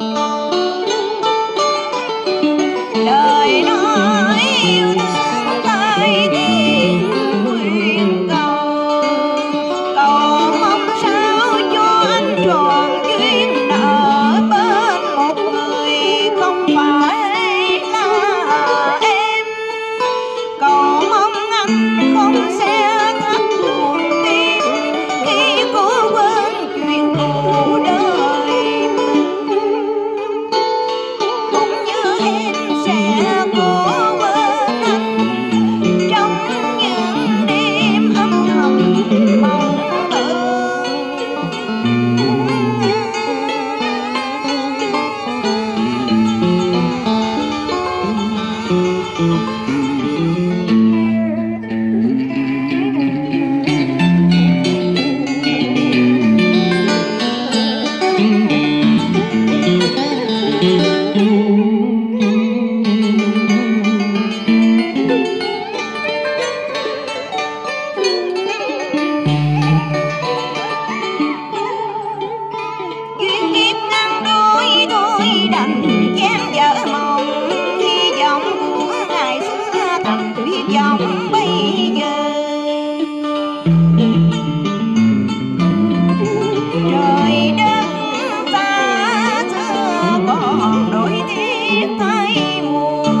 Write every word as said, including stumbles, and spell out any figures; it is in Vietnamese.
Lời nói yêu thương tay tiếng nguyện cầu, cầu mong sao cho anh tròn duyên nợ bên một người không phải là em. Cầu mong anh không sẽ thắt buồn tim khi cố quên chuyện cũ đời mình, cũng như em sẽ cố quên anh trong những đêm âm thầm mong duyên kiếp ngăn đôi đôi đành chán vỡ mộng, hy vọng của ngày xưa thành tuyệt vọng bây giờ. Trời đất xa xưa còn đổi tiếc thay mùa,